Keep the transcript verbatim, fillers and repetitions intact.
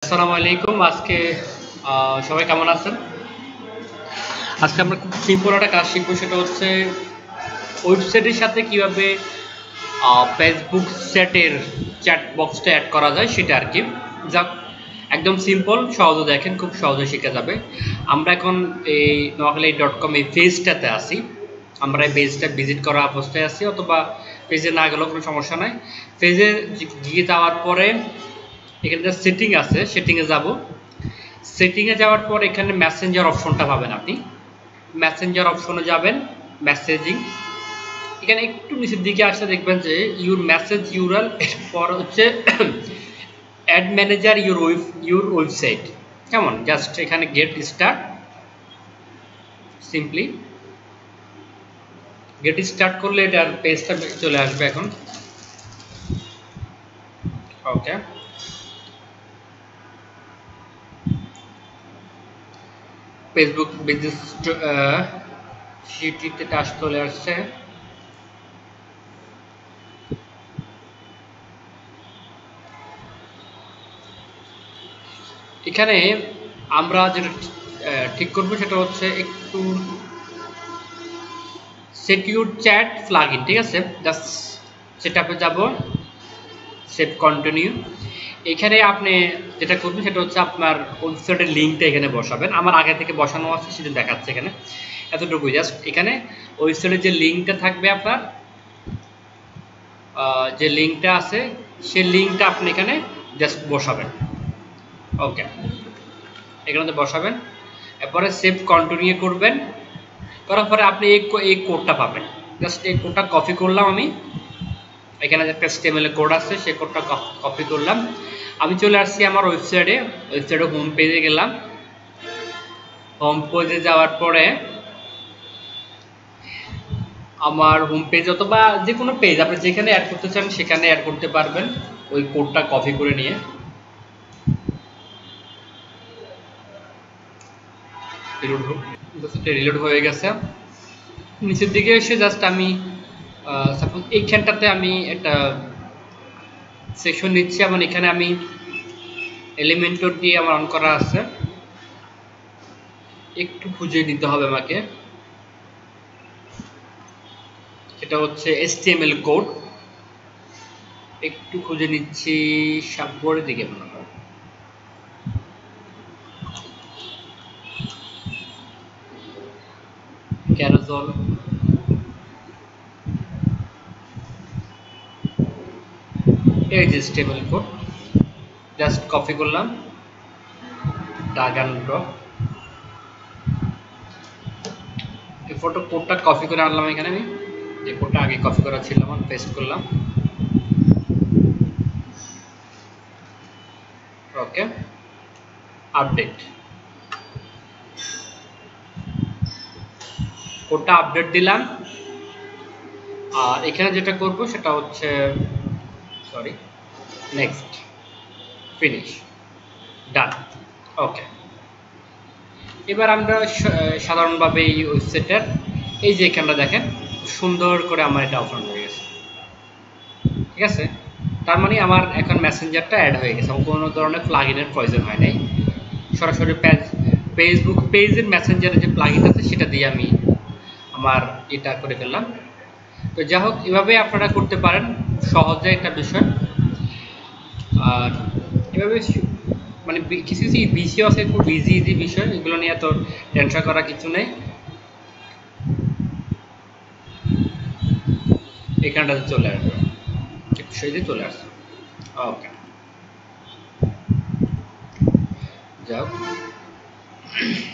আসসালামু আলাইকুম। আজকে আহ, সবাই কেমন আছেন? আজকে আমরা খুব সিম্পল একটা কাজ শিখবো, সেটা হচ্ছে ওয়েবসাইটের সাথে কিভাবে ফেসবুক চ্যাটের চ্যাট বক্সটা অ্যাড করা যায় সেটা আর কি। যাক, একদম সিম্পল, সহজে দেখেন, খুব সহজে শেখা যাবে। আমরা এখন এই নোয়াখালী ডট কম এই পেজটাতে আসি। আমরা এই পেজটা ভিজিট করা অবস্থায় আছি, অথবা পেজে না গেলেও কোনো সমস্যা নাই। পেজে গিয়ে যাওয়ার পরে এখানে যে সেটিং আছে, সেটিংয়ে যাব। সেটিংয়ে যাওয়ার পর এখানে মেসেঞ্জার অপশনটা পাবেন আপনি। মেসেঞ্জার অপশনে যাবেন, মেসেজিং। এখানে একটু নিচের দিকে আসলে দেখবেন যে ইউর মেসেজ ইউরাল, এরপর হচ্ছে ad manager your web your website. কেমন, জাস্ট এখানে get start, simply get start করলে এটার পেজটা চলে আসবে এখন। ওকে, ফেসবুক বিজনেস সিটিতে টাচ চলে আসছে। এখানে আমরা যেটা ঠিক করবো সেটা হচ্ছে একটু সিকিউর চ্যাট প্লাগইন, ঠিক আছে। জাস্ট সেটআপে যাব, সেভ কন্টিনিউ। এখানে আপনি যেটা করবেন সেটা হচ্ছে আপনার ওয়েবসাইটের লিঙ্কটা এখানে বসাবেন। আমার আগে থেকে বসানো আছে, সেটা দেখাচ্ছে এখানে, এতটুকুই। জাস্ট এখানে ওয়েবসাইটের যে লিঙ্কটা থাকবে, আপনার যে লিঙ্কটা আছে সেই লিঙ্কটা আপনি এখানে জাস্ট বসাবেন। ওকে, এখানে বসাবেন, এরপরে সেভ কন্টিনিউ করবেন। করার পরে আপনি এই এই কোডটা পাবেন। জাস্ট এই কোডটা কপি করলাম আমি। এখানে একটা এসটিএমএল কোড আছে, সেই কোডটা কপি করলাম। আমি চলে আসছি আমার ওয়েবসাইটে। ওয়েবসাইটে হোম পেজে গেলাম। হোম পেজে যাওয়ার পরে আমার হোম পেজ অথবা যে কোনো পেজ আপনি যেখানে অ্যাড করতে চান সেখানে অ্যাড করতে পারবেন, ওই কোডটা কপি করে নিয়ে। রিলোড হয়ে গেছে। নিচের দিকে এসে জাস্ট আমি সাপোজ এইখানটাতে আমি একটা সেকশন নিচ্ছি। এবং এখানে আমি এলিমেন্টর দিয়ে আমার অন করা আছে, একটু খুঁজে নিতে হবে আমাকে। এটা হচ্ছে এসটিএমএল কোড, একটু খুঁজে নিচ্ছি সাববোর্ডের দিকে মনে হয়। ক্যারোজল, এই যে এসটিএমএল কোড, জাস্ট কপি করলাম, ড্র্যাগ এন্ড ড্রপ। এই ফটো কোডটা কপি করে আনলাম এখানে। আমি যে কোডটা আগে কপি করা ছিল আমার, পেস্ট করলাম। ওকে, আপডেট, কোডটা আপডেট দিলাম। আর এখানে যেটা করব সেটা হচ্ছে, sorry, next, finish, done. Okay, এবার আমরা সাধারণভাবে এই ওয়েবসাইটের এই যে এখানটা দেখেন, সুন্দর করে আমার এটা ওপেন হয়ে গেছে, ঠিক আছে। তার মানে আমার এখন মেসেঞ্জারটা অ্যাড হয়ে গেছে, কোনো ধরনের প্লাগইনের প্রয়োজন হয় নাই। সরাসরি পেজ ফেসবুক পেজের মেসেঞ্জারে যে প্লাগইন আছে সেটা দিয়ে আমি আমার এটা করে ফেললাম। তো যাই হোক, এভাবে আপনারা করতে পারেন, সহজে একটা বিষয়। আর এভাবে মানে কিছু কিছু বিষয় আছে খুব ইজি ইজি বিষয়, এগুলো নিয়ে তো টেনশন করার কিছু নেই। এখানটাতে চলে আসবে, একটু সহজে চলে আসবে। ওকে, যাও।